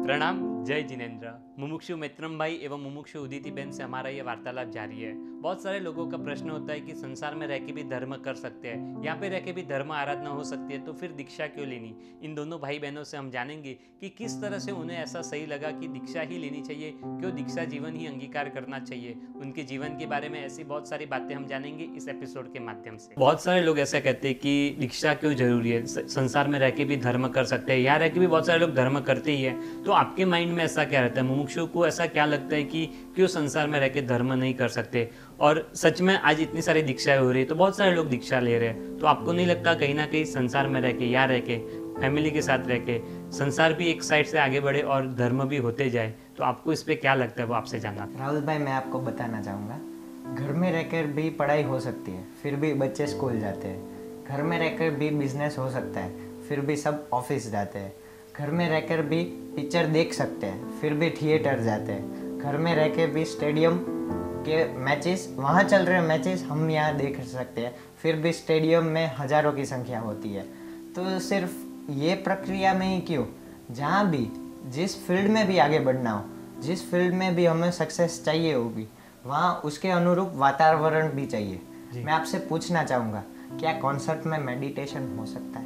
प्रणाम, जय जिनेन्द्र। मुमुक्षु मित्रम भाई एवं मुमुक्षु उदिति बहन से हमारा ये वार्तालाप जारी है। बहुत सारे लोगों का प्रश्न होता है कि संसार में रह के भी धर्म कर सकते हैं, यहाँ पे रह के भी धर्म आराधना हो सकती है, तो फिर दीक्षा क्यों लेनी। इन दोनों भाई बहनों से हम जानेंगे कि किस तरह से उन्हें ऐसा सही लगा कि दीक्षा ही लेनी चाहिए, क्यों दीक्षा जीवन ही अंगीकार करना चाहिए। उनके जीवन के बारे में ऐसी बहुत सारी बातें हम जानेंगे इस एपिसोड के माध्यम से। बहुत सारे लोग ऐसा कहते हैं कि दीक्षा क्यों जरूरी है, संसार में रह के भी धर्म कर सकते हैं, यहाँ रह के भी बहुत सारे लोग धर्म करते ही है। तो आपके माइंड में ऐसा क्या रहता है, मुमुक्षु को ऐसा क्या लगता है कि क्यों संसार में रह के धर्म नहीं कर सकते। और सच में आज इतनी सारी दीक्षाएं हो रही है तो बहुत सारे लोग दीक्षा ले रहे हैं, तो आपको नहीं लगता कहीं ना कहीं संसार में रह के, यहाँ रह के, फैमिली के साथ रह के संसार भी एक साइड से आगे बढ़े और धर्म भी होते जाए, तो आपको इस पे क्या लगता है, वो आपसे जानना। राहुल भाई, मैं आपको बताना चाहूँगा, घर में रहकर भी पढ़ाई हो सकती है, फिर भी बच्चे स्कूल जाते हैं। घर में रहकर भी बिजनेस हो सकता है, फिर भी सब ऑफिस जाते हैं। घर में रहकर भी पिक्चर देख सकते हैं, फिर भी थिएटर जाते हैं। घर में रह के भी स्टेडियम के मैचेस, वहाँ चल रहे मैचेस हम यहाँ देख सकते हैं, फिर भी स्टेडियम में हज़ारों की संख्या होती है। तो सिर्फ ये प्रक्रिया में ही क्यों, जहाँ भी जिस फील्ड में भी आगे बढ़ना हो, जिस फील्ड में भी हमें सक्सेस चाहिए होगी, वहाँ उसके अनुरूप वातावरण भी चाहिए। मैं आपसे पूछना चाहूँगा, क्या कॉन्सर्ट में मेडिटेशन हो सकता है?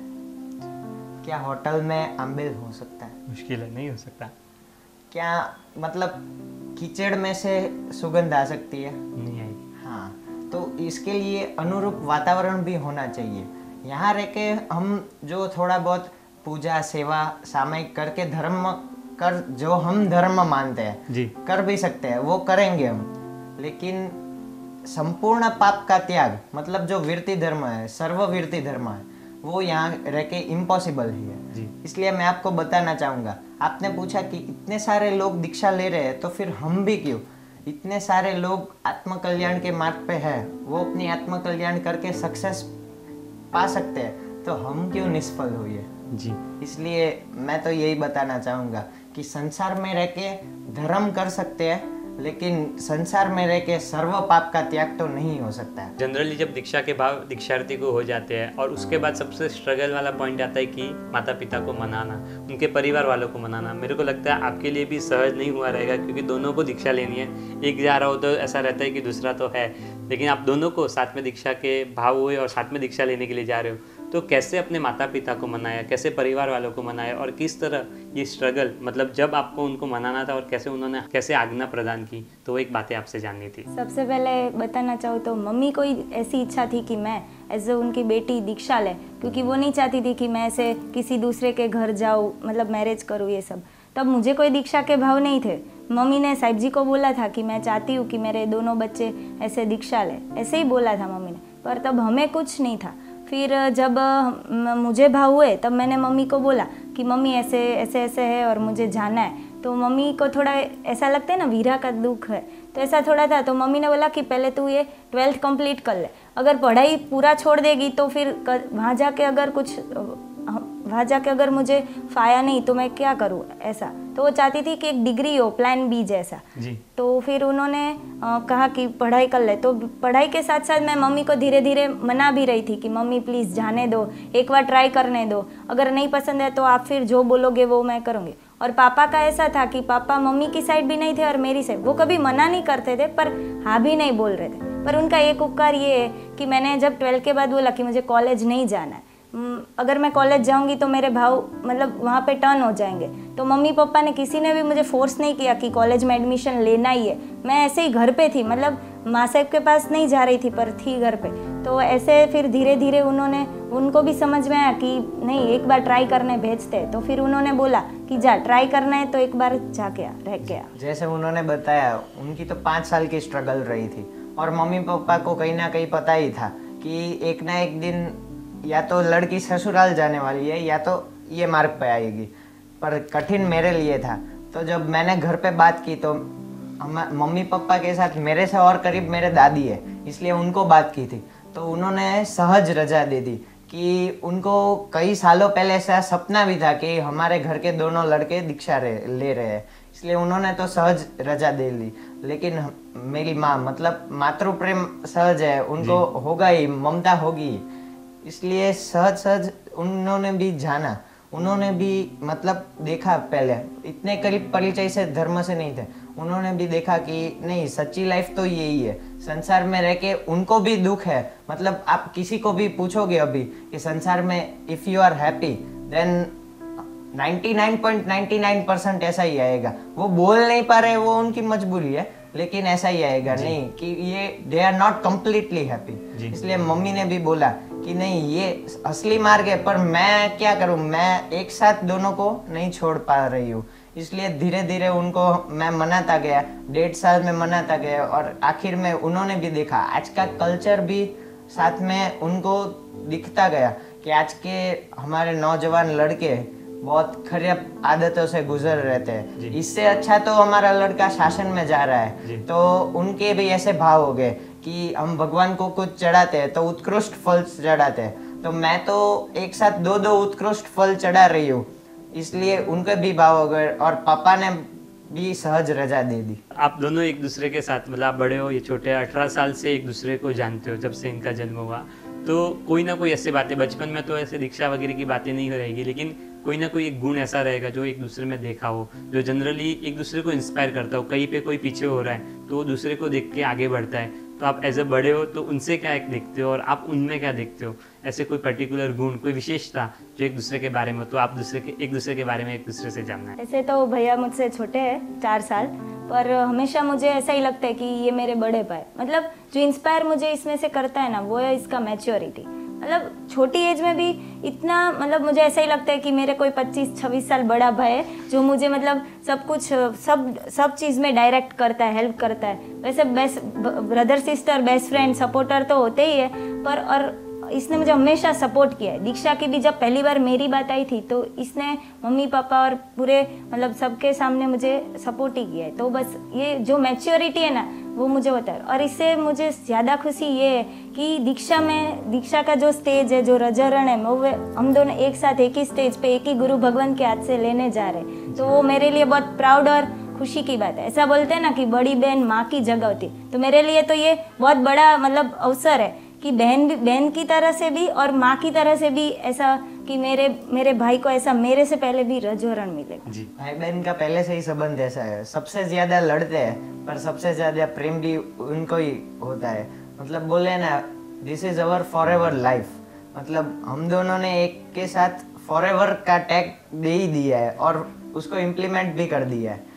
क्या होटल में अम्बिल हो सकता है? मुश्किल है, नहीं हो सकता। क्या मतलब कीचड़ में से सुगंध आ सकती है? नहीं आएगी। हाँ, तो इसके लिए अनुरूप वातावरण भी होना चाहिए। यहाँ रह के हम जो थोड़ा बहुत पूजा सेवा सामयिक करके धर्म कर, जो हम धर्म मानते हैं जी, कर भी सकते हैं, वो करेंगे हम। लेकिन संपूर्ण पाप का त्याग, मतलब जो विरति धर्म है, सर्वविरति धर्म है, वो यहाँ रह के इम्पॉसिबल ही है जी। इसलिए मैं आपको बताना चाहूँगा, आपने पूछा कि इतने सारे लोग दीक्षा ले रहे हैं तो फिर हम भी क्यों। इतने सारे लोग आत्मकल्याण के मार्ग पे है, वो अपनी आत्मकल्याण करके सक्सेस पा सकते हैं, तो हम क्यों निष्फल हुए जी। इसलिए मैं तो यही बताना चाहूँगा कि संसार में रह के धर्म कर सकते हैं, लेकिन संसार में रह के सर्व पाप का त्याग तो नहीं हो सकता है। जनरली जब दीक्षा के भाव दीक्षार्थी को हो जाते हैं और उसके बाद सबसे स्ट्रगल वाला पॉइंट आता है कि माता पिता को मनाना, उनके परिवार वालों को मनाना। मेरे को लगता है आपके लिए भी सहज नहीं हुआ रहेगा, क्योंकि दोनों को दीक्षा लेनी है। एक जा रहा हो तो ऐसा रहता है कि दूसरा तो है, लेकिन आप दोनों को साथ में दीक्षा के भाव हुए और साथ में दीक्षा लेने के लिए जा रहे हो, तो कैसे अपने माता पिता को मनाया, कैसे परिवार वालों को मनाया, और किस तरह ये स्ट्रगल, मतलब जब आपको उनको मनाना था और कैसे उन्होंने कैसे आज्ञा प्रदान की, तो वो एक बातें आपसे जाननी थी। सबसे पहले बताना चाहूँ तो मम्मी को ऐसी इच्छा थी कि मैं एज उनकी बेटी दीक्षा ले, क्योंकि वो नहीं चाहती थी कि मैं ऐसे किसी दूसरे के घर जाऊँ, मतलब मैरिज करूँ ये सब। तब मुझे कोई दीक्षा के भाव नहीं थे। मम्मी ने साहिब जी को बोला था कि मैं चाहती हूँ कि मेरे दोनों बच्चे ऐसे दीक्षा ले, ऐसे ही बोला था मम्मी ने, पर तब हमें कुछ नहीं था। फिर जब मुझे भाव हुए तब मैंने मम्मी को बोला कि मम्मी ऐसे ऐसे ऐसे है और मुझे जाना है। तो मम्मी को थोड़ा ऐसा लगता है ना, वीरा का दुख है, तो ऐसा थोड़ा था। तो मम्मी ने बोला कि पहले तू ये 12th कंप्लीट कर ले, अगर पढ़ाई पूरा छोड़ देगी तो फिर वहाँ जाके अगर मुझे फाया नहीं तो मैं क्या करूँ, ऐसा। तो वो चाहती थी कि एक डिग्री हो, प्लान बी जैसा जी। तो फिर उन्होंने कहा कि पढ़ाई कर ले। तो पढ़ाई के साथ साथ मैं मम्मी को धीरे धीरे मना भी रही थी कि मम्मी प्लीज़ जाने दो, एक बार ट्राई करने दो, अगर नहीं पसंद है तो आप फिर जो बोलोगे वो मैं करूँगी। और पापा का ऐसा था कि पापा मम्मी की साइड भी नहीं थे और मेरी साइड, वो कभी मना नहीं करते थे पर हाँ भी नहीं बोल रहे थे। पर उनका एक उपकार ये है कि मैंने जब 12th के बाद बोला कि मुझे कॉलेज नहीं जाना है, अगर मैं कॉलेज जाऊंगी तो मेरे भाव मतलब वहाँ पे टर्न हो जाएंगे, तो मम्मी पापा ने किसी ने भी मुझे फोर्स नहीं किया कि कॉलेज में एडमिशन लेना ही है। मैं ऐसे ही घर पे थी, मतलब माँ साहब के पास नहीं जा रही थी पर थी घर पे। तो ऐसे फिर धीरे धीरे उनको भी समझ में आया कि नहीं, एक बार ट्राई करने भेजते। तो फिर उन्होंने बोला कि जा, ट्राई करना है तो एक बार जाके रह गया। जैसे उन्होंने बताया, उनकी तो 5 साल की स्ट्रगल रही थी और मम्मी पापा को कहीं ना कहीं पता ही था कि एक ना एक दिन या तो लड़की ससुराल जाने वाली है या तो ये मार्ग पे आएगी। पर कठिन मेरे लिए था। तो जब मैंने घर पे बात की तो मम्मी पापा के साथ मेरे से और करीब मेरे दादी है, इसलिए उनको बात की थी। तो उन्होंने सहज रजा दे दी कि उनको कई सालों पहले ऐसा सपना भी था कि हमारे घर के दोनों लड़के दीक्षा ले रहे हैं, इसलिए उन्होंने तो सहज रजा दे ली। लेकिन मेरी माँ, मतलब मातृ प्रेम सहज है, उनको होगा ही, ममता होगी, इसलिए सहज सहज उन्होंने भी जाना। उन्होंने भी मतलब देखा, पहले इतने करीब परिचय से धर्म से नहीं थे, उन्होंने भी देखा कि नहीं, सच्ची लाइफ तो यही है। संसार में रह के उनको भी दुख है, मतलब आप किसी को भी पूछोगे अभी कि संसार में if you are happy then 99.99% ऐसा ही आएगा। वो बोल नहीं पा रहे, वो उनकी मजबूरी है, लेकिन ऐसा ही आएगा नहीं कि ये they are not completely happy. इसलिए मम्मी ने भी बोला कि नहीं, ये असली मार्ग है, पर मैं क्या करूं, मैं एक साथ दोनों को नहीं छोड़ पा रही हूँ। इसलिए धीरे धीरे उनको मैं मनाता गया, 1.5 साल में मनाता गया, और आखिर में उन्होंने भी देखा, आज का कल्चर भी साथ में उनको दिखता गया कि आज के हमारे नौजवान लड़के बहुत खराब आदतों से गुजर रहते हैं। इससे अच्छा तो हमारा लड़का शासन में जा रहा है। तो उनके भी ऐसे भाव हो गए कि हम भगवान को कुछ चढ़ाते हैं तो उत्कृष्ट फल चढ़ाते हैं, तो मैं तो एक साथ दो उत्कृष्ट फल चढ़ा रही हूँ, इसलिए उनके भी भाव हो गए, और पापा ने भी सहज रजा दे दी। आप दोनों एक दूसरे के साथ, मतलब आप बड़े हो, ये छोटे, 18 साल से एक दूसरे को जानते हो जब से इनका जन्म हुआ, तो कोई ना कोई ऐसे बातें, बचपन में तो ऐसे दीक्षा वगैरह की बातें नहीं रहेगी, लेकिन कोई ना कोई एक गुण ऐसा रहेगा जो एक दूसरे में देखा हो, जो जनरली एक दूसरे को इंस्पायर करता हो। कहीं पे कोई पीछे हो रहा है तो वो दूसरे को देख के आगे बढ़ता है। तो आप एज ए बड़े हो तो उनसे क्या एक देखते हो और आप उनमें क्या देखते हो? ऐसे कोई पर्टिकुलर गुण, कोई विशेषता जो एक दूसरे के बारे में, तो आप एक दूसरे के बारे में एक दूसरे से जानना है। ऐसे तो भैया मुझसे छोटे हैं 4 साल, पर हमेशा मुझे ऐसा ही लगता है कि ये मेरे बड़े भाई, मतलब जो इंस्पायर मुझे इसमें से करता है ना, वो है इसका मैच्योरिटी। मतलब छोटी एज में भी इतना, मतलब मुझे ऐसा ही लगता है कि मेरे कोई 25-26 साल बड़ा भाई है जो मुझे मतलब सब कुछ, सब चीज़ में डायरेक्ट करता है, हेल्प करता है। वैसे best brother sister, best friend, supporter तो होते ही है, पर और इसने मुझे हमेशा सपोर्ट किया है। दीक्षा की भी जब पहली बार मेरी बात आई थी तो इसने मम्मी पापा और पूरे मतलब सबके सामने मुझे सपोर्ट ही किया है। तो बस ये जो मैच्योरिटी है ना, वो मुझे होता है। और इससे मुझे ज़्यादा खुशी ये है कि दीक्षा का जो स्टेज है, जो रजरण है, वो हम दोनों एक साथ एक ही स्टेज पे, एक ही गुरु भगवान के हाथ से लेने जा रहे हैं। तो वो मेरे लिए बहुत प्राउड और खुशी की बात है। ऐसा बोलते हैं ना कि बड़ी बहन माँ की जगह होती है, तो मेरे लिए तो ये बहुत बड़ा मतलब अवसर है कि बहन की तरह से भी और माँ की तरह से भी ऐसा कि मेरे भाई को ऐसा मेरे से पहले भी रजोरण मिलेगा। जी, भाई बहन का पहले से ही संबंध ऐसा है, सबसे ज्यादा लड़ते हैं पर सबसे ज्यादा प्रेम भी उनको ही होता है। मतलब बोले ना, this is our forever life, मतलब हम दोनों ने एक के साथ फॉरएवर का टैग दे ही दिया है और उसको इम्प्लीमेंट भी कर दिया है।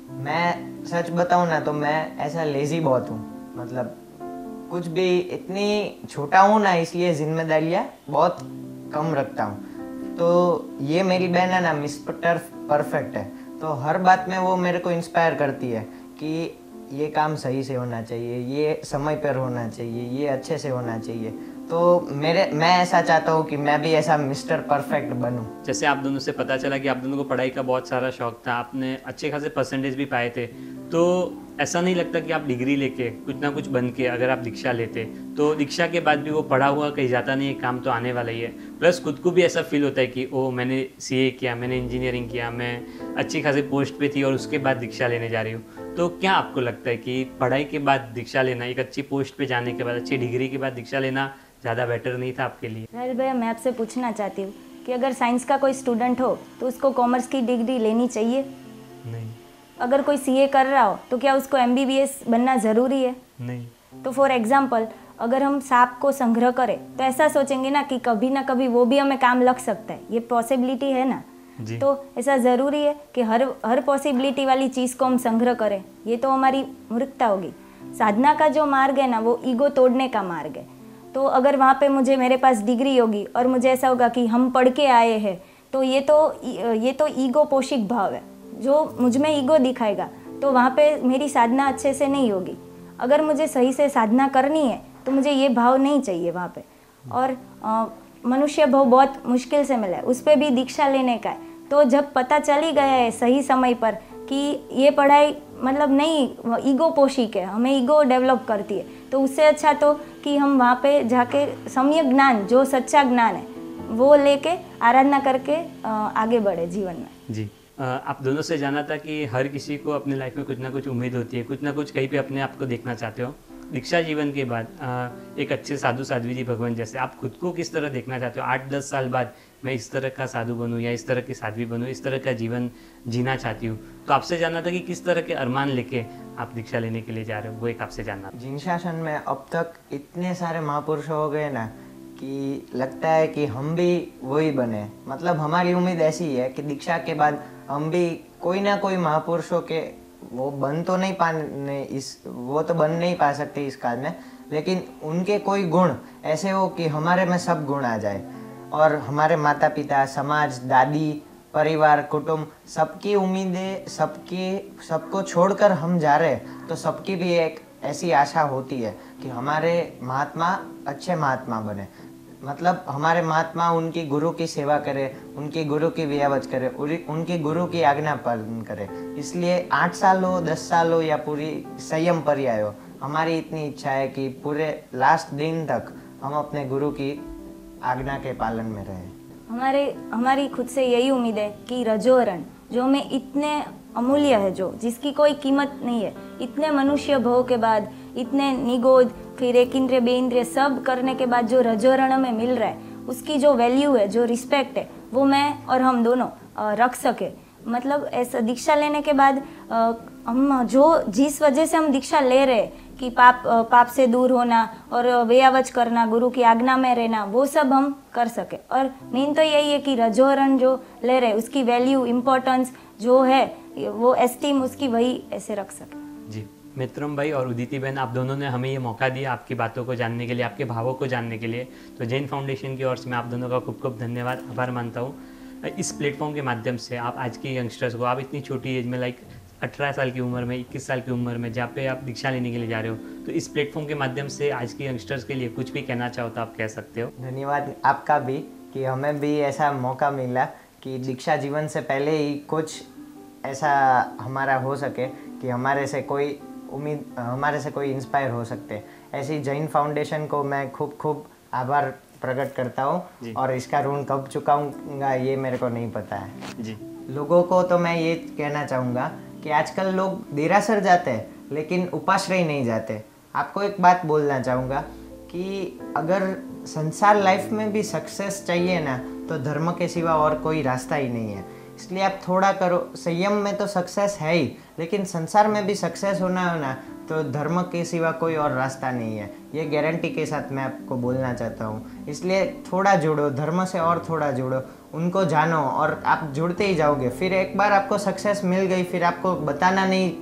मैं सच बताऊं ना तो मैं ऐसा लेजी बहुत हूँ, मतलब कुछ भी इतनी छोटा हूँ ना, इसलिए जिम्मेदारियाँ बहुत कम रखता हूँ। तो ये मेरी बहन है ना, मिस्टर परफेक्ट है, तो हर बात में वो मेरे को इंस्पायर करती है कि ये काम सही से होना चाहिए, ये समय पर होना चाहिए, ये अच्छे से होना चाहिए। तो मैं ऐसा चाहता हूँ कि मैं भी ऐसा मिस्टर परफेक्ट बनूँ। जैसे आप दोनों से पता चला कि आप दोनों को पढ़ाई का बहुत सारा शौक था, आपने अच्छे खासे परसेंटेज भी पाए थे, तो ऐसा नहीं लगता कि आप डिग्री लेके कुछ ना कुछ बन के अगर आप दीक्षा लेते तो दीक्षा के बाद भी वो पढ़ा हुआ कहीं जाता नहीं है, काम तो आने वाला ही है। प्लस खुद को भी ऐसा फील होता है कि ओ मैंने सीए किया, मैंने इंजीनियरिंग किया, मैं अच्छी खासी पोस्ट पे थी और उसके बाद दीक्षा लेने जा रही हूँ। तो क्या आपको लगता है कि पढ़ाई के बाद दीक्षा लेना, एक अच्छी पोस्ट पे जाने के बाद, अच्छी डिग्री के बाद दीक्षा लेना ज़्यादा बेटर नहीं था आपके लिए? राहुल भैया, मैं आपसे पूछना चाहती हूँ कि अगर साइंस का कोई स्टूडेंट हो तो उसको कॉमर्स की डिग्री लेनी चाहिए? नहीं। अगर कोई सीए कर रहा हो तो क्या उसको एमबीबीएस बनना ज़रूरी है? नहीं। तो फॉर एग्जाम्पल, अगर हम सांप को संग्रह करें तो ऐसा सोचेंगे ना कि कभी ना कभी वो भी हमें काम लग सकता है, ये पॉसिबिलिटी है ना। तो ऐसा ज़रूरी है कि हर पॉसिबिलिटी वाली चीज़ को हम संग्रह करें? ये तो हमारी मूर्खता होगी। साधना का जो मार्ग है ना, वो ईगो तोड़ने का मार्ग है। तो अगर वहाँ पे मेरे पास डिग्री होगी और मुझे ऐसा होगा कि हम पढ़ के आए हैं, तो ये तो ईगो पोषित भाव है जो मुझ में ईगो दिखाएगा, तो वहाँ पे मेरी साधना अच्छे से नहीं होगी। अगर मुझे सही से साधना करनी है तो मुझे ये भाव नहीं चाहिए वहाँ पे। और मनुष्य भाव बहुत मुश्किल से मिला है, उस पर भी दीक्षा लेने का है। तो जब पता चल ही गया है सही समय पर कि ये पढ़ाई मतलब नहीं, ईगो पोषित है, हमें ईगो डेवलप करती है, तो उससे अच्छा तो कि हम वहाँ पे जाके सम्यक ज्ञान, जो सच्चा ज्ञान है, वो लेके आराधना करके आगे बढ़े जीवन में। जी, आप दोनों से जाना था कि हर किसी को अपने लाइफ में कुछ ना कुछ उम्मीद होती है, कुछ ना कुछ कहीं पे अपने आप को देखना चाहते हो। दीक्षा जीवन के बाद एक अच्छे साधु साध्वी जी भगवान जैसे आप खुद को किस तरह देखना चाहते हो? 8-10 साल बाद मैं इस तरह का साधु बनूं या इस तरह की साध्वी बनूं, इस तरह का जीवन जीना चाहती हूँ। तो आपसे जानना था कि किस तरह के अरमान लेके आप दीक्षा लेने के लिए जा रहे हो, वो एक आपसे जानना था। जिनशासन में अब तक इतने सारे महापुरुष हो गए ना कि लगता है कि हम भी वही बने। मतलब हमारी उम्मीद ऐसी है कि दीक्षा के बाद हम भी कोई ना कोई महापुरुषों के वो बन तो बन नहीं पा सकते इस काल में, लेकिन उनके कोई गुण ऐसे हो कि हमारे में सब गुण आ जाए और हमारे माता पिता, समाज, दादी, परिवार, कुटुंब, सबकी उम्मीदें, सबको छोड़कर हम जा रहे हैं, तो सबकी भी एक ऐसी आशा होती है कि हमारे महात्मा अच्छे महात्मा बने। मतलब हमारे महात्मा उनकी गुरु की सेवा करे, उनकी गुरु की वियावच करे, उनकी गुरु की आज्ञा पालन करे। इसलिए 8 साल हो, 10 साल हो या पूरी संयम पर्याय हो, हमारी इतनी इच्छा है कि पूरे लास्ट दिन तक हम अपने गुरु की आज्ञा के पालन में रहें। हमारी खुद से यही उम्मीद है कि रजोवरण जो हमें इतने अमूल्य है, जो जिसकी कोई कीमत नहीं है, इतने मनुष्य भव के बाद, इतने निगोद, फिर एक इंद्रिय बे इंद्रिय सब करने के बाद जो रजोवरण हमें मिल रहा है, उसकी जो वैल्यू है, जो रिस्पेक्ट है, वो मैं और हम दोनों रख सके। मतलब ऐसा दीक्षा लेने के बाद हम जिस वजह से हम दीक्षा ले रहे कि पाप से दूर होना और वेयावच करना, गुरु की आज्ञा में रहना, वो सब हम कर सके। और मेन तो यही है कि रजोवरण जो ले रहे उसकी वैल्यू, इम्पोर्टेंस जो है, वो एस्टीम उसकी वही ऐसे रख सके। जी, मित्रम भाई और उदिति बहन, आप दोनों ने हमें ये मौका दिया आपकी बातों को जानने के लिए, आपके भावों को जानने के लिए। तो जैन फाउंडेशन की ओर से मैं आप दोनों का खूब खूब धन्यवाद, आभार मानता हूँ। इस प्लेटफॉर्म के माध्यम से आप आज के यंगस्टर्स को, आप इतनी छोटी एज में 18 साल की उम्र में, 21 साल की उम्र में जहाँ पे आप दीक्षा लेने के लिए जा रहे हो, तो इस प्लेटफॉर्म के माध्यम से आज के यंगस्टर्स के लिए कुछ भी कहना चाहो तो आप कह सकते हो। धन्यवाद आपका भी कि हमें भी ऐसा मौका मिला कि दीक्षा जीवन से पहले ही कुछ ऐसा हमारा हो सके कि हमारे से कोई इंस्पायर हो सकते। ऐसी जैन फाउंडेशन को मैं खूब आभार प्रकट करता हूँ और इसका ऋण कब चुकाऊंगा ये मेरे को नहीं पता है। जी, लोगों को तो मैं ये कहना चाहूँगा कि आजकल लोग देरासर जाते हैं लेकिन उपाश्रय नहीं जाते। आपको एक बात बोलना चाहूँगा कि अगर संसार लाइफ में भी सक्सेस चाहिए ना, तो धर्म के सिवा और कोई रास्ता ही नहीं है। इसलिए आप थोड़ा करो। संयम में तो सक्सेस है ही, लेकिन संसार में भी सक्सेस होना हो ना, तो धर्म के सिवा कोई और रास्ता नहीं है। ये गारंटी के साथ मैं आपको बोलना चाहता हूँ। इसलिए थोड़ा जुड़ो धर्म से, और थोड़ा जुड़ो, उनको जानो, और आप जुड़ते ही जाओगे। फिर एक बार आपको सक्सेस मिल गई, फिर आपको बताना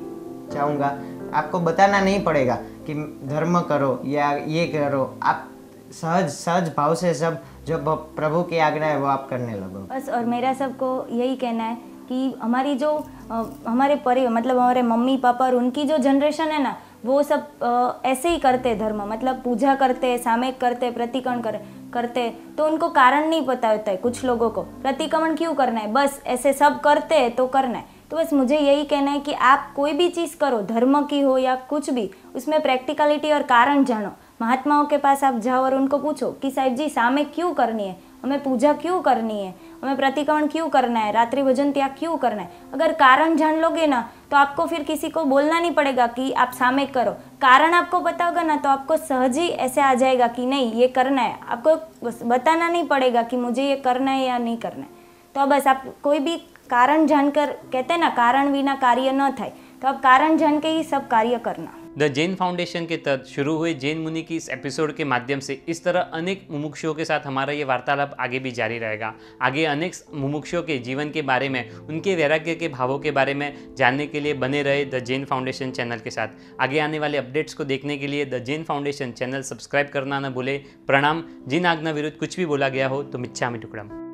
नहीं पड़ेगा कि धर्म करो या ये करो। आप सहज भाव से सब जो प्रभु की आज्ञा है वो आप करने लगो बस। और मेरा सबको यही कहना है कि हमारी जो हमारे परिवार, मतलब हमारे मम्मी पापा और उनकी जो जनरेशन है ना, वो सब ऐसे ही करते धर्म, मतलब पूजा करते, सामयिक करते, प्रतिक्रमण करते, तो उनको कारण नहीं पता होता है। कुछ लोगों को प्रतिक्रमण क्यों करना है, बस ऐसे सब करते हैं तो करना है। तो बस मुझे यही कहना है कि आप कोई भी चीज़ करो, धर्म की हो या कुछ भी, उसमें प्रैक्टिकलिटी और कारण जानो। महात्माओं के पास आप जाओ और उनको पूछो कि साहिब जी सामयिक क्यों करनी है, हमें पूजा क्यों करनी है, हमें प्रतिक्रमण क्यों करना है, रात्रि भोजन त्याग क्यों करना है। अगर कारण जान लोगे ना, तो आपको फिर किसी को बोलना नहीं पड़ेगा कि आप सामयिक करो। कारण आपको पता होगा ना, तो आपको सहज ही ऐसे आ जाएगा कि नहीं ये करना है। आपको बस बताना नहीं पड़ेगा कि मुझे ये करना है या नहीं करना है। तो बस आप कोई भी कारण जानकर, कहते हैं ना कारण बिना कार्य न થાય, तो आप कारण जान के ही सब कार्य करना। द जैन फाउंडेशन के तहत शुरू हुए जैन मुनि की इस एपिसोड के माध्यम से इस तरह अनेक मुमुक्षुओं के साथ हमारा ये वार्तालाप आगे भी जारी रहेगा। आगे अनेक मुमुक्षुओं के जीवन के बारे में, उनके वैराग्य के भावों के बारे में जानने के लिए बने रहे द जैन फाउंडेशन चैनल के साथ। आगे आने वाले अपडेट्स को देखने के लिए the Jain foundation channel subscribe करना न भूले। प्रणाम। जिन आज्ञा विरुद्ध कुछ भी बोला गया हो तो मिच्छामि टुकड़म।